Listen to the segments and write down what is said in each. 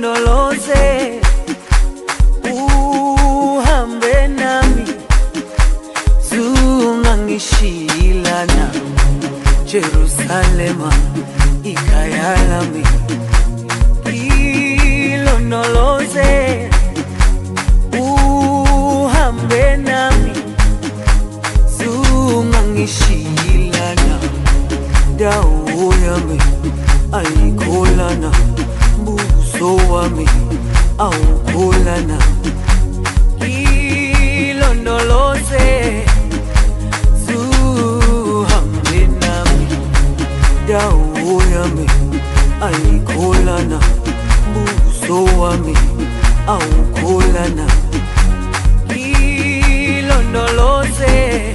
ilondoloze, uhambe nami, zungangishilana, Jerusalema ikhaya lami. Ilondoloze, uhambe nami, zungangishilana, dawo yami ayikholana, buso wami awukholana. Ilondoloze, zuhambe nami, dawo yami ayikholana, buso wami awukholana. Ilondoloze,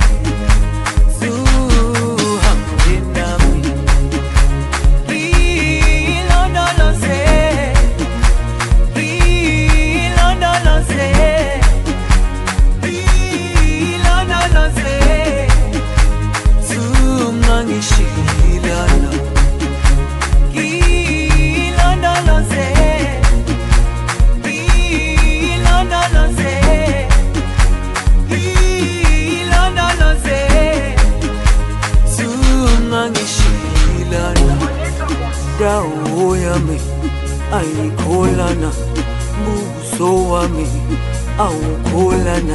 dawo yami ayikholana, buso wami awukholana.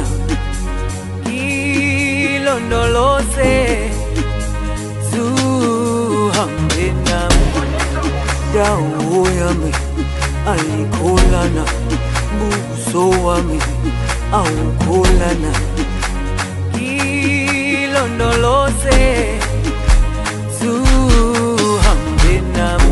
Ilondoloze, zuhambe nami, dawo yami ayikholana, buso wami awukholana. Ilondoloze, zuhambe nami.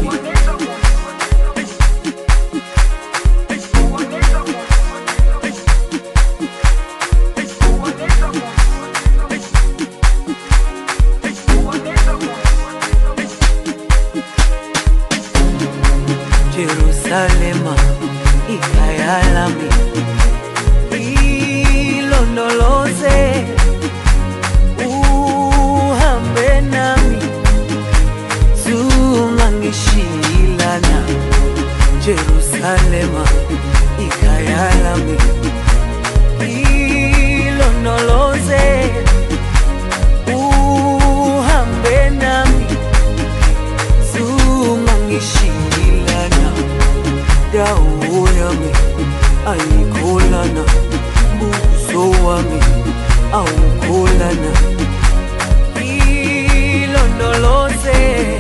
Jerusalema ikhaya lami. Ilondoloze, uhambe nami, zungangishilana, Jerusalema ikhaya lami. Ilondoloze, uhambe nami, zungangishilana, dawo yami ayikholana, buso wami awukholana. Ilondoloze,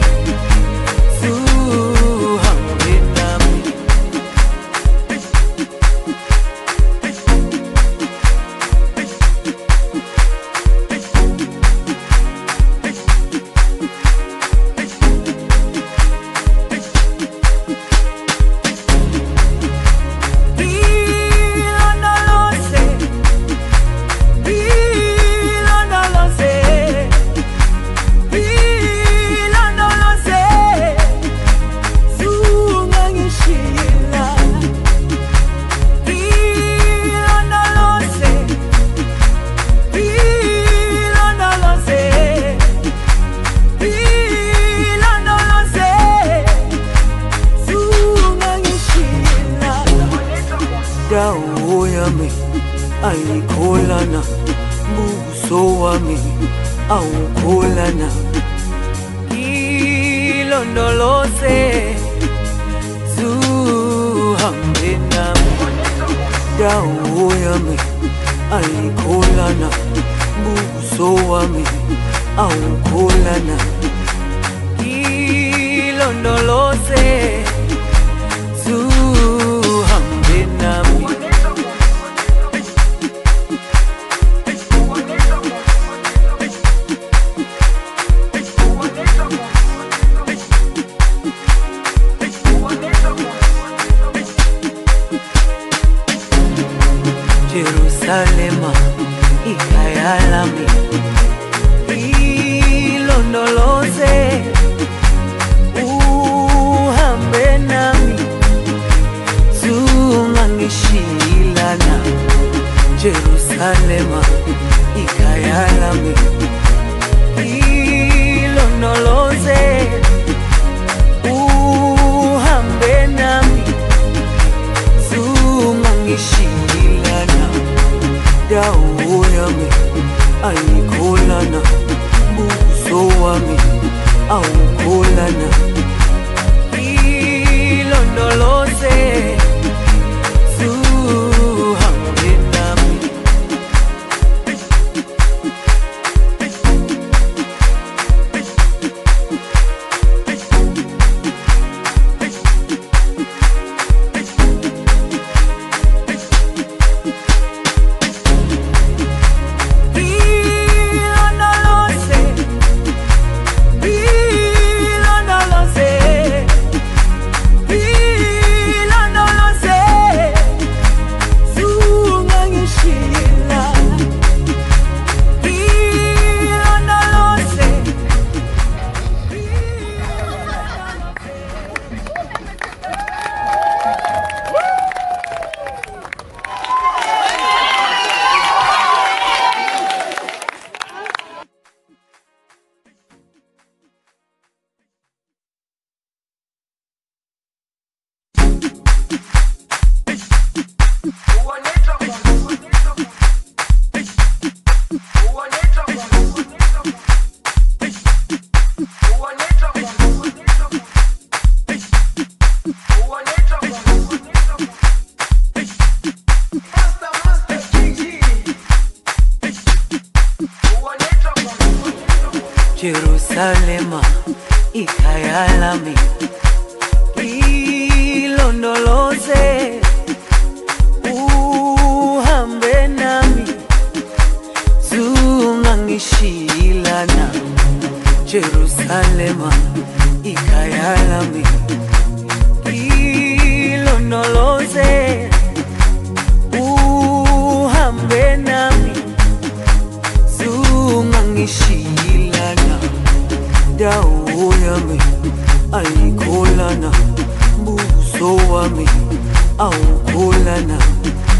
zuhambe nami. Dawo yami ayikholana, buso wami awukholana. Ilondoloze, zuhambe nami, dawo yami ayikholana, buso wami awukholana. Ilondoloze, zuhambe nami. Jerusalema ikhaya lami. Ilondoloze, uhambe nami, zungangishilana, Jerusalema ikhaya lami. Ilondoloze, uhambe nami, dawo yami ayikholana, buso wami awukholana. Ilondoloze zuhambe nami. Jerusalema ikhaya lami, ilondoloze uhambe nami, zungangishilana. Jerusalema ikhaya lami, ilondoloze uhambe nami, zungangishilana. Dawo yami ayikholana, buso wami awukholana.